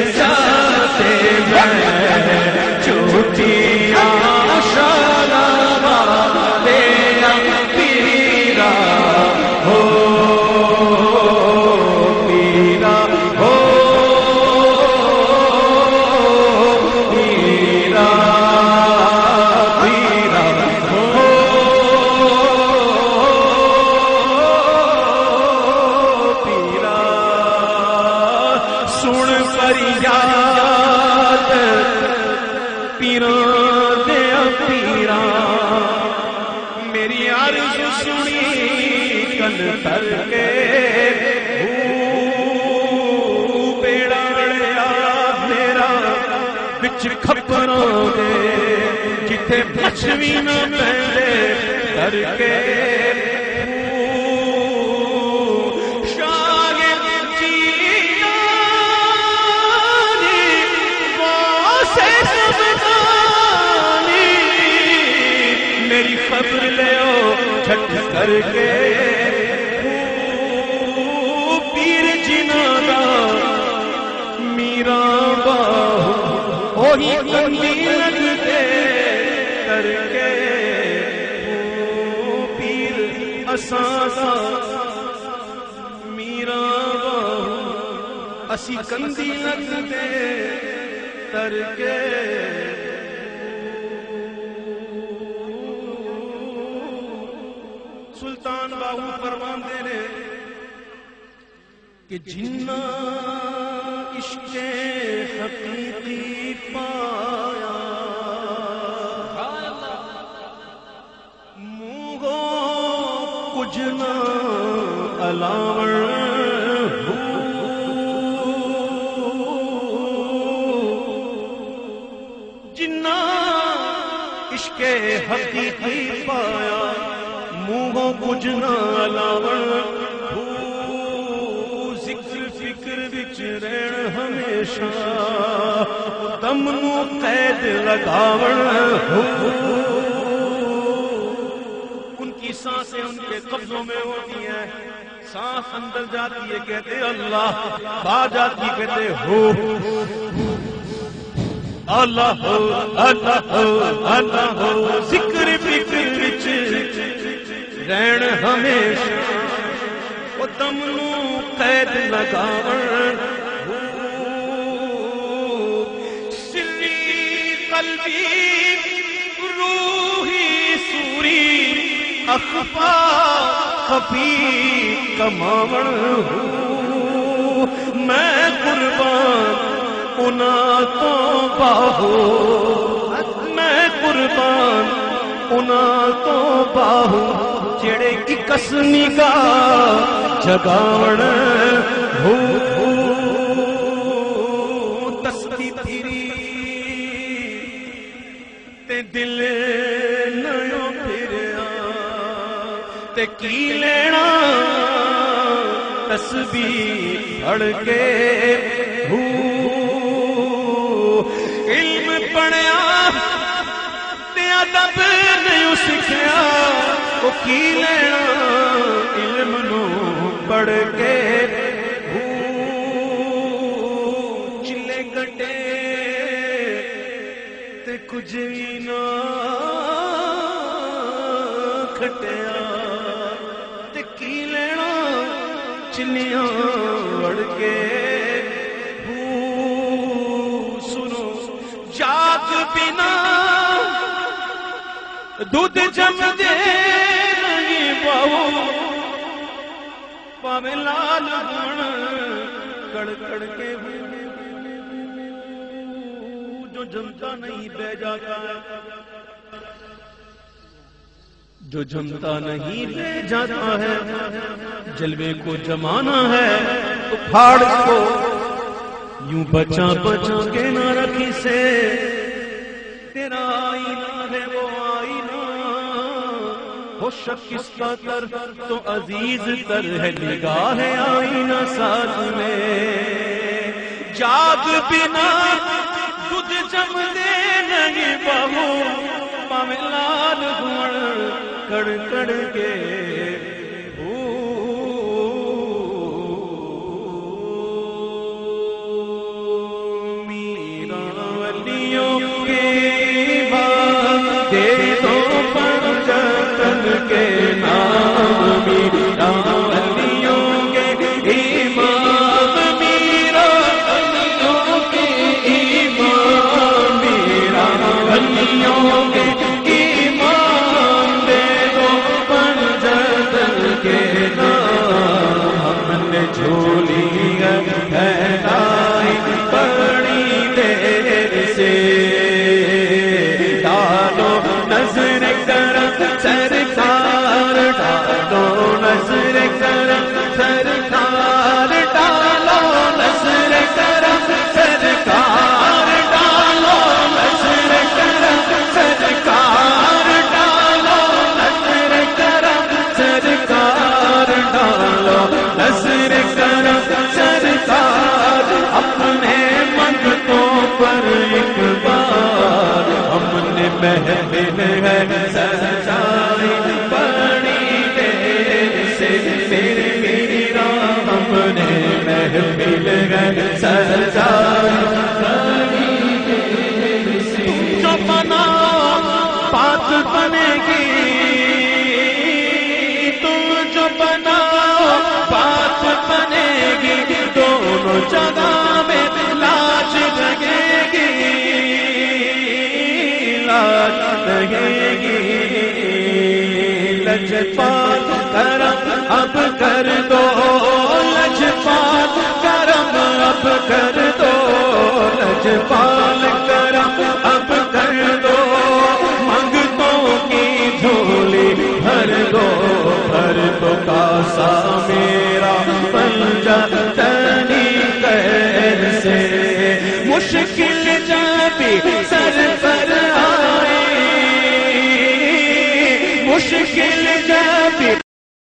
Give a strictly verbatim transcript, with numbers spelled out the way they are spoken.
نچاتے میں چوٹیاں شالوا تیرا پیرا ہو پیرا ہو پیرا پیرا ہو پیرا سن فریاد پیراں دیا پیراں میری عرض سنی کن تر کے بیڑا رڑیا میرا بچ کھپراں دے جتھے پچھوی نہ پہلے کر کے خبر لےو چھٹ کر کے پیر جنا دا میرا باہو وہی کندی لگتے کر کے پیر اساں دا میرا باہو اسی کندی لگتے کر کے سلطان باہو فرماندے نے کہ جنہ عشق حقیقی پایا منگو کچھ نہ علاوہ جنہ عشق حقیقی پایا منگو کچھ نہ علاوہ ذکر فکر وچ رہن ہمیشہ دم نو قید لگاون ان کی سانسیں ان کے قبضوں میں ہوتی ہیں سانس اندر جاتی ہے کہتے اللہ باہر جاتی کہتے ہو اللہ ہو اللہ ہو اللہ ہو ذکر فکر وچ رہن ہمیشہ وہ دم نو قید لگاون سری قلبی روحی سوری اخفا خفی کماون میں قربان انا تو باہو میں قربان انا تو باہو جڑے کی کسنی کا جگاون ہو تستی پھری تے دل نیو پھریا تے کی لینا تسبیح پڑھ کے ہو علم پڑھیا تے ادب نہیں سکھیا وہ کی لینا علم نو پڑھ کے چلے گٹے تے کچھ بھی نہ کھٹیا تے کی لینا چلیاں وڑ کے سنو جاگ بنا دودھ جم دے نہیں باہو پاوے لال گن کڑ کڑ کے جو جمتا نہیں بہ جاتا ہے جو جمتا نہیں بہ جاتا ہے جلوے کو جمانا ہے تو پھاڑ کو یوں بچا بچا کے نہ رکھی سے تیرا آئینہ ہے وہ آئینہ ہو شک اس کا تر تو عزیز تر ہے نگاہ آئینہ ساتھ میں جاگ بنا دودھ جم دے نہیں بہو پاوے لال گھوڑ کڑ کڑ کے جھولی ہے پھیلائی بڑی دیر سے ڈالو نظر کرم سرکار ڈالو نظر کرم سرکار ڈالو نظر کرم سرکار ڈالو نظر کرم سرکار ڈالو نظر کرم سرکار ڈالو نظر کرم سرکار اپنے منگتوں پر ایک بار ہم نے محفل ہے سجائی بڑی دیر سے میرے میرا ہم نے محفل ہے سجائی بڑی دیر سے جو بنا بات بنے گی تم جو بنا بات بنے گی دونوں جگہ میں لاج لگے گی لاج لگے گی لجپال کرم اب کر دو لجپال کرم اب کر دو لجپال کرم اب کر دو منگتوں کی جھولی بھر دو بھر دو کاسا میرا بن جا تنی خیر سے مشکل جب سر پر آئے مشکل جب